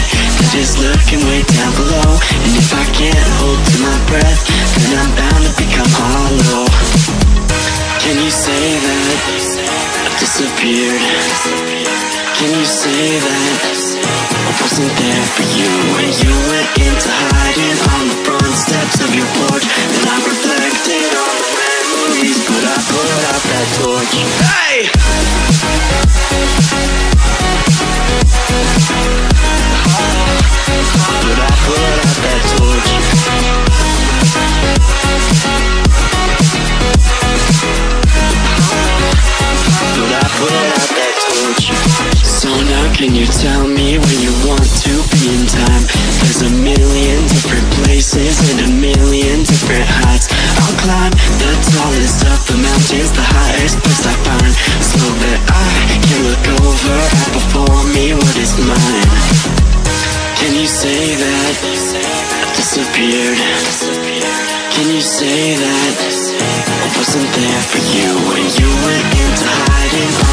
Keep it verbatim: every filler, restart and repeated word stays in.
that is lurking way down below. And if I can't hold to my breath, then I'm bound to become hollow. Can you say that I've disappeared? Can you say that I wasn't there for you when you went into hiding on the front steps of your porch? Then I reflected on the memories, but I put out that torch. Hey! But I put out that torch. But I put out that torch. So now can you tell me where you want to be in time? There's a million different places and a million different heights. I'll climb the tallest of the mountains, the highest place I find, so that I can look over and before me what is mine. Can you say that I disappeared? Can you say that I wasn't there for you when you went into hiding